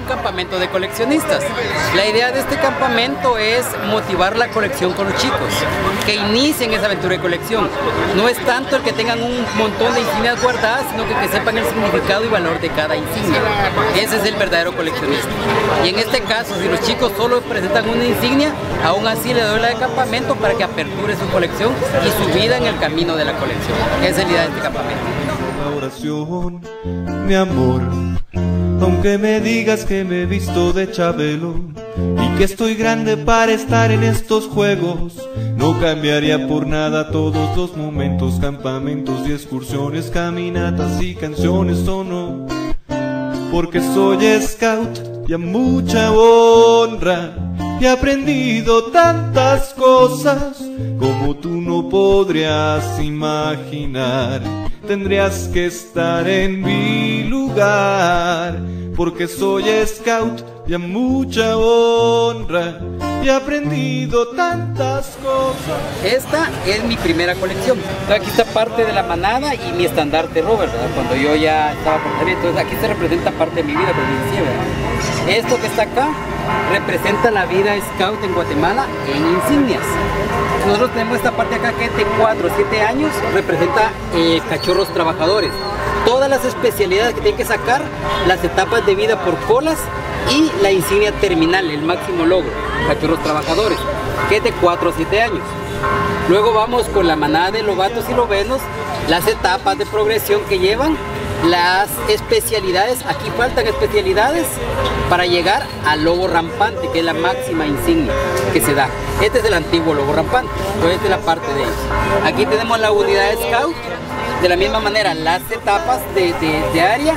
campamento de coleccionistas. La idea de este campamento es motivar la colección con los chicos, que inicien esa aventura de colección. No es tanto el que tengan un montón de insignias guardadas, sino que sepan el significado y valor de cada insignia. Ese es el verdadero coleccionista. Y en este caso, si los chicos solo presentan una insignia, aún así le doy la de campamento para que aperture su colección y su vida en el camino de la colección. Esa es la idea de este campamento. Oración, mi amor, aunque me digas que me he visto de Chabelo y que estoy grande para estar en estos juegos, no cambiaría por nada todos los momentos, campamentos y excursiones, caminatas y canciones, o no, porque soy scout y a mucha honra he aprendido tantas cosas como tú no podrías imaginar. Tendrías que estar en mi lugar, porque soy scout y a mucha honra he aprendido tantas cosas. Esta es mi primera colección. Aquí está parte de la manada y mi estandarte Robert, ¿verdad? Cuando yo ya estaba por salir. Entonces aquí se representa parte de mi vida, como decía, ¿verdad? Esto que está acá representa la vida scout en Guatemala en insignias. Nosotros tenemos esta parte acá que es de 4 o 7 años, representa cachorros trabajadores. Todas las especialidades que tienen que sacar, las etapas de vida por colas y la insignia terminal, el máximo logro, cachorros trabajadores, que es de 4 o 7 años. Luego vamos con la manada de lobatos y lobenos, las etapas de progresión que llevan, las especialidades. Aquí faltan especialidades para llegar al lobo rampante, que es la máxima insignia que se da. Este es el antiguo lobo rampante, pues esta es la parte de ellos. Aquí tenemos la unidad scout, de la misma manera las etapas de área.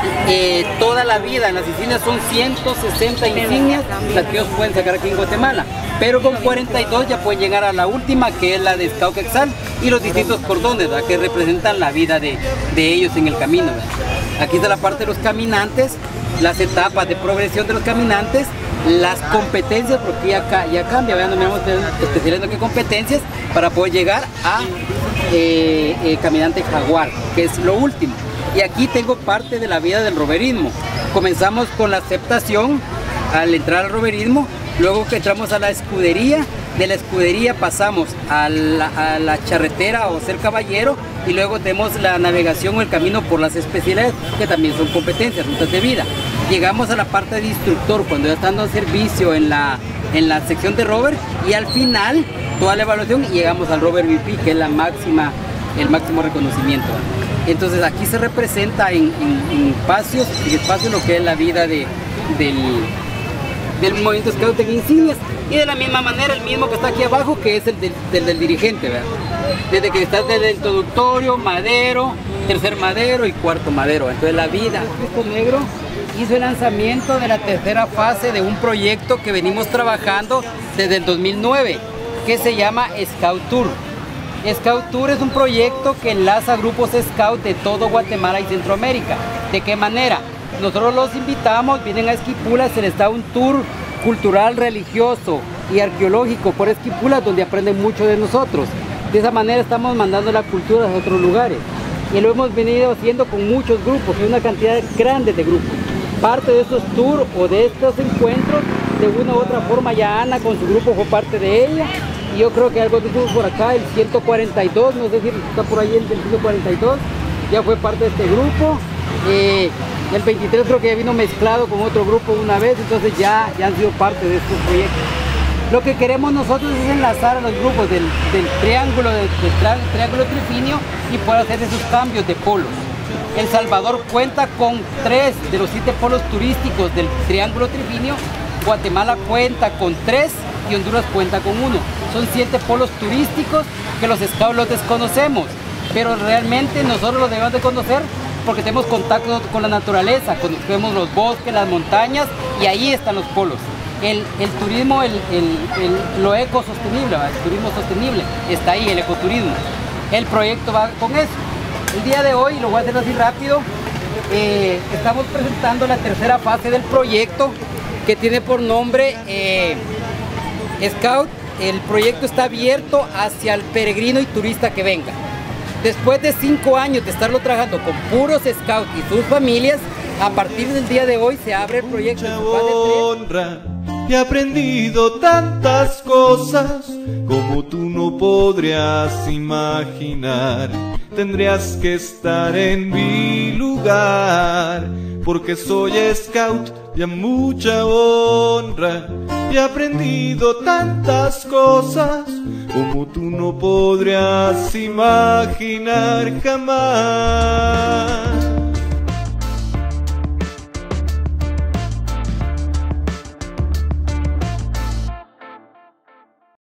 Toda la vida en las insignias son 160 insignias las que ellos pueden sacar aquí en Guatemala, pero con 42 ya pueden llegar a la última, que es la de Scout Quetzal, y los distintos cordones, ¿verdad?, que representan la vida de ellos en el camino, ¿verdad? Aquí está la parte de los caminantes, las etapas de progresión de los caminantes, las competencias, porque ya cambia, ¿verdad? No miramos especializando qué competencias para poder llegar a caminante jaguar, que es lo último. Y aquí tengo parte de la vida del roverismo. Comenzamos con la aceptación al entrar al roverismo, luego que entramos a la escudería, de la escudería pasamos a la charretera o ser caballero, y luego tenemos la navegación o el camino por las especialidades, que también son competencias, rutas de vida. Llegamos a la parte de instructor, cuando ya están dando servicio en la sección de rover, y al final toda la evaluación y llegamos al rover VP, que es el máximo reconocimiento. Entonces aquí se representa en espacios lo que es la vida del movimiento scout en insignias, y de la misma manera el mismo que está aquí abajo, que es el del dirigente, ¿verdad? Desde que está desde el introductorio, madero, tercer madero y cuarto madero. Entonces la vida. Cristo Negro hizo el lanzamiento de la tercera fase de un proyecto que venimos trabajando desde el 2009, que se llama Scout Tour. Scout Tour es un proyecto que enlaza grupos Scout de todo Guatemala y Centroamérica. ¿De qué manera? Nosotros los invitamos, vienen a Esquipula, se les da un tour cultural, religioso y arqueológico por Esquipula, donde aprenden mucho de nosotros. De esa manera estamos mandando la cultura a otros lugares. Y lo hemos venido haciendo con muchos grupos, hay una cantidad grande de grupos. Parte de estos tours o de estos encuentros, de una u otra forma, ya Ana con su grupo fue parte de ella. Y yo creo que algo de por acá, el 142, no sé si está por ahí el del 142, ya fue parte de este grupo. El 23 creo que ya vino mezclado con otro grupo una vez, entonces ya han sido parte de estos proyectos. Lo que queremos nosotros es enlazar a los grupos del triángulo trifinio y poder hacer esos cambios de polos. El Salvador cuenta con 3 de los 7 polos turísticos del triángulo trifinio, Guatemala cuenta con 3 y Honduras cuenta con 1. Son 7 polos turísticos que los scouts los desconocemos, pero realmente nosotros los debemos de conocer porque tenemos contacto con la naturaleza, conocemos los bosques, las montañas, y ahí están los polos. El turismo, lo ecosostenible, el turismo sostenible, está ahí, el ecoturismo. El proyecto va con eso. El día de hoy, lo voy a hacer así rápido, estamos presentando la tercera fase del proyecto, que tiene por nombre Scout. El proyecto está abierto hacia el peregrino y turista que venga. Después de 5 años de estarlo trabajando con puros scouts y sus familias, A partir del día de hoy se abre el proyecto mucha Padre 3. honra. He aprendido tantas cosas como tú no podrías imaginar. Tendrías que estar en mi lugar, porque soy scout y a mucha honra. He aprendido tantas cosas como tú no podrías imaginar jamás.